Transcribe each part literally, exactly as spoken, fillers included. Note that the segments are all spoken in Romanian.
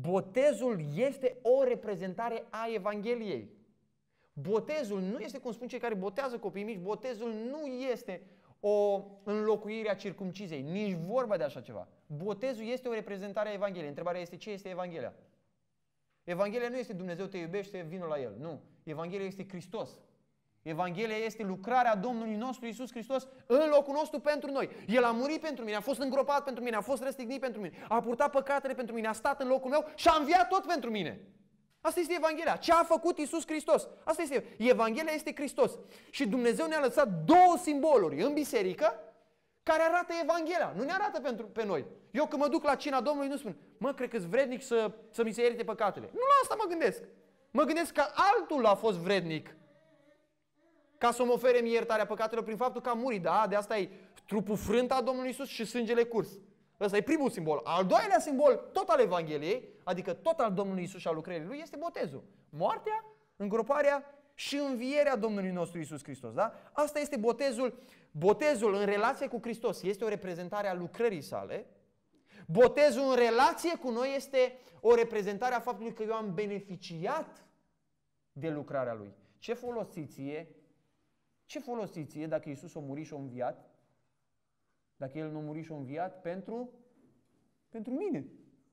Botezul este o reprezentare a Evangheliei. Botezul nu este, cum spun cei care botează copiii mici, botezul nu este o înlocuire a circumciziei, nici vorba de așa ceva. Botezul este o reprezentare a Evangheliei. Întrebarea este: ce este Evanghelia? Evanghelia nu este Dumnezeu te iubește, vină la El. Nu. Evanghelia este Hristos. Evanghelia este lucrarea Domnului nostru Iisus Hristos în locul nostru pentru noi. El a murit pentru mine, a fost îngropat pentru mine, a fost răstignit pentru mine, a purtat păcatele pentru mine, a stat în locul meu și a înviat tot pentru mine. Asta este Evanghelia. Ce a făcut Iisus Hristos? Asta este. Evanghelia este Hristos. Și Dumnezeu ne-a lăsat două simboluri în biserică care arată Evanghelia. Nu ne arată pentru, pe noi. Eu când mă duc la cina Domnului nu spun: mă, cred că-s vrednic să, să mi se ierte păcatele. Nu la asta mă gândesc. Mă gândesc că altul a fost vrednic ca să-mi ofere mie iertarea păcatelor prin faptul că a murit. Da, de asta e trupul frânt al Domnului Iisus și sângele curs. Ăsta e primul simbol. Al doilea simbol, tot al Evangheliei, adică tot al Domnului Iisus și al lucrării Lui, este botezul. Moartea, îngroparea și învierea Domnului nostru Iisus Hristos. Da? Asta este botezul. Botezul în relație cu Hristos este o reprezentare a lucrării sale. Botezul în relație cu noi este o reprezentare a faptului că eu am beneficiat de lucrarea Lui. Ce folosiție? Ce folosiție dacă Iisus a murit și a înviat? Dacă El nu a murit și a înviat pentru, pentru mine.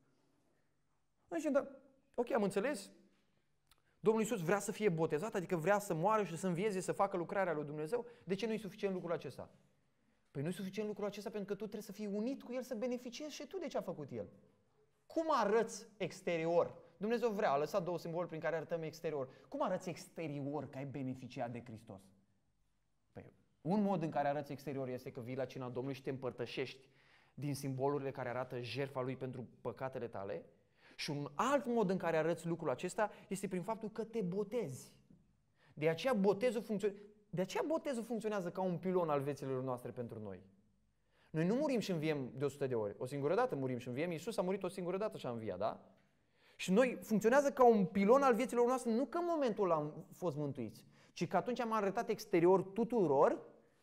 Deci, da, ok, am înțeles. Domnul Iisus vrea să fie botezat, adică vrea să moară și să învieze, să facă lucrarea lui Dumnezeu. De ce nu e suficient lucrul acesta? Păi nu e suficient lucrul acesta pentru că tu trebuie să fii unit cu El, să beneficiezi și tu de ce a făcut El. Cum arăți exterior? Dumnezeu vrea, a lăsat două simboluri prin care arătăm exterior. Cum arăți exterior că ai beneficiat de Hristos? Păi, un mod în care arăți exterior este că vii la cina Domnului și te împărtășești din simbolurile care arată jertfa Lui pentru păcatele tale. Și un alt mod în care arăți lucrul acesta este prin faptul că te botezi. De aceea botezul funcționează, de aceea botezul funcționează ca un pilon al vieților noastre pentru noi. Noi nu murim și înviem de o sută de ori. O singură dată murim și înviem. Iisus a murit o singură dată și a înviat, da? Și noi funcționează ca un pilon al vieților noastre, nu că în momentul ăla am fost mântuiți, ci că atunci am arătat exterior tuturor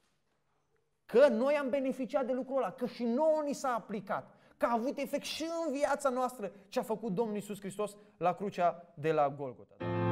că noi am beneficiat de lucrul ăla, că și nouă ni s-a aplicat, că a avut efect și în viața noastră ce a făcut Domnul Iisus Hristos la crucea de la Golgota.